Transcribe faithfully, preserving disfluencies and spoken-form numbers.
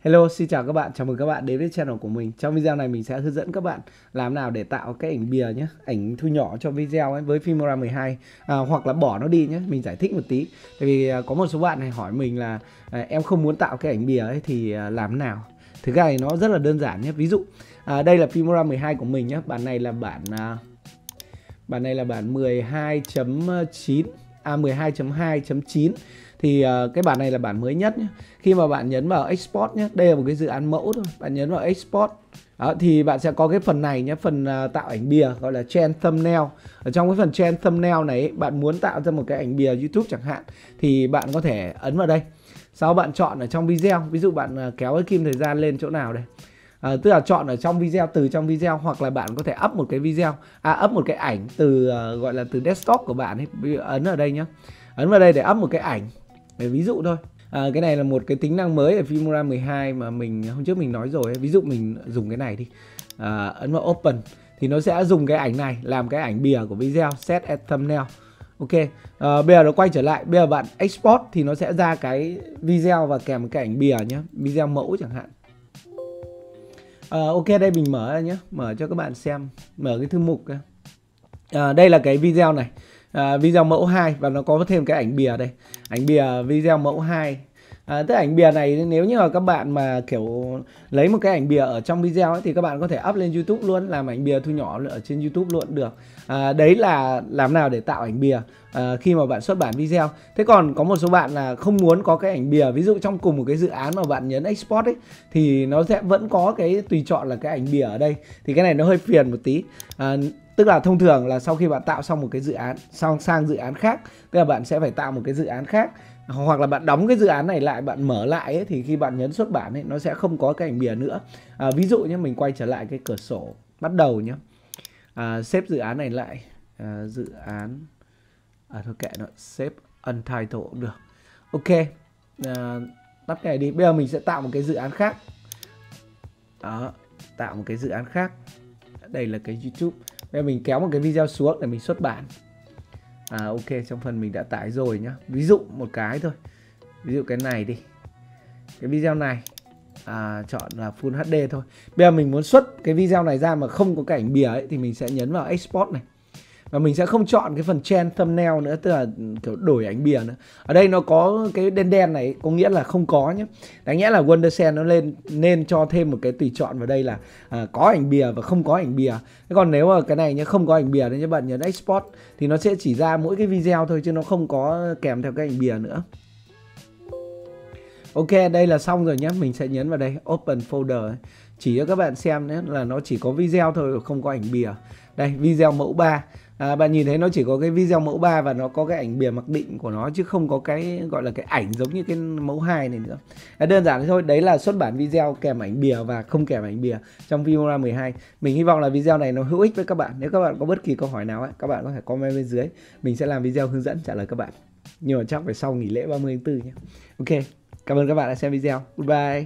Hello, xin chào các bạn, chào mừng các bạn đến với channel của mình. Trong video này mình sẽ hướng dẫn các bạn làm nào để tạo cái ảnh bìa nhé, ảnh thu nhỏ cho video ấy với Filmora mười hai, à, hoặc là bỏ nó đi nhé. Mình giải thích một tí. Tại vì à, có một số bạn này hỏi mình là à, em không muốn tạo cái ảnh bìa ấy thì à, làm nào? Thực ra thì nó rất là đơn giản nhé. Ví dụ à, đây là Filmora mười hai của mình nhé. Bản này là bản à, bản này là bản mười hai chấm chín, à mười hai chấm hai chấm chín. Thì uh, cái bản này là bản mới nhất nhé. Khi mà bạn nhấn vào export nhé, đây là một cái dự án mẫu thôi. Bạn nhấn vào export đó, thì bạn sẽ có cái phần này nhé, phần uh, tạo ảnh bìa gọi là trend thumbnail. Ở trong cái phần trend thumbnail này bạn muốn tạo ra một cái ảnh bìa YouTube chẳng hạn thì bạn có thể ấn vào đây. Sau bạn chọn ở trong video, ví dụ bạn uh, kéo cái kim thời gian lên chỗ nào đây. À, tức là chọn ở trong video, từ trong video, hoặc là bạn có thể up một cái video, à up một cái ảnh từ uh, gọi là từ desktop của bạn ấy, ấn ở đây nhé, ấn vào đây để up một cái ảnh. Để ví dụ thôi. À, cái này là một cái tính năng mới ở Filmora mười hai mà mình hôm trước mình nói rồi ấy. Ví dụ mình dùng cái này đi, à, ấn vào open thì nó sẽ dùng cái ảnh này làm cái ảnh bìa của video, set as thumbnail. Ok, à, bây giờ nó quay trở lại, bây giờ bạn export thì nó sẽ ra cái video và kèm cái ảnh bìa nhé, video mẫu chẳng hạn. À, ok, đây mình mở ra nhé, mở cho các bạn xem, mở cái thư mục. À, đây là cái video này. À, video mẫu hai và nó có thêm cái ảnh bìa đây, ảnh bìa video mẫu hai. À, tức ảnh bìa này nếu như là các bạn mà kiểu lấy một cái ảnh bìa ở trong video ấy, thì các bạn có thể up lên YouTube luôn, làm ảnh bìa thu nhỏ ở trên YouTube luôn được. À, đấy là làm nào để tạo ảnh bìa à, khi mà bạn xuất bản video. Thế còn có một số bạn là không muốn có cái ảnh bìa, ví dụ trong cùng một cái dự án mà bạn nhấn export ấy thì nó sẽ vẫn có cái tùy chọn là cái ảnh bìa ở đây, thì cái này nó hơi phiền một tí. À, tức là thông thường là sau khi bạn tạo xong một cái dự án, xong sang dự án khác, tức là bạn sẽ phải tạo một cái dự án khác, hoặc là bạn đóng cái dự án này lại, bạn mở lại ấy, thì khi bạn nhấn xuất bản ấy, nó sẽ không có cái ảnh bìa nữa. À, ví dụ nhé, mình quay trở lại cái cửa sổ bắt đầu nhé, à, xếp dự án này lại, à, dự án, à, thôi kệ nó, xếp untitled cũng được. Ok, à, tắt cái này đi. Bây giờ mình sẽ tạo một cái dự án khác. Đó, tạo một cái dự án khác. Đây là cái YouTube. Bây giờ mình kéo một cái video xuống để mình xuất bản. À, ok, trong phần mình đã tải rồi nhá. Ví dụ một cái thôi, ví dụ cái này đi, cái video này, à, chọn là Full hát đê thôi. Bây giờ mình muốn xuất cái video này ra mà không có cái ảnh bìa ấy, thì mình sẽ nhấn vào export này. Và mình sẽ không chọn cái phần trend thumbnail nữa, tức là kiểu đổi ảnh bìa nữa. Ở đây nó có cái đen đen này, có nghĩa là không có nhé. Đáng nghĩa là Wondershare nó lên nên cho thêm một cái tùy chọn vào đây là à, có ảnh bìa và không có ảnh bìa. Thế còn nếu mà cái này nhé, không có ảnh bìa nên các bạn nhấn export thì nó sẽ chỉ ra mỗi cái video thôi, chứ nó không có kèm theo cái ảnh bìa nữa. Ok, đây là xong rồi nhé. Mình sẽ nhấn vào đây, open folder ấy. Chỉ cho các bạn xem nhé, là nó chỉ có video thôi, không có ảnh bìa. Đây, video mẫu ba. À, bạn nhìn thấy nó chỉ có cái video mẫu ba và nó có cái ảnh bìa mặc định của nó, chứ không có cái gọi là cái ảnh giống như cái mẫu hai này nữa. À, đơn giản thôi, đấy là xuất bản video kèm ảnh bìa và không kèm ảnh bìa trong Filmora mười hai. Mình hy vọng là video này nó hữu ích với các bạn. Nếu các bạn có bất kỳ câu hỏi nào ấy, các bạn có thể comment bên dưới. Mình sẽ làm video hướng dẫn trả lời các bạn. Nhưng mà chắc phải sau nghỉ lễ ba mươi tháng tư nhé. Ok, cảm ơn các bạn đã xem video. Goodbye.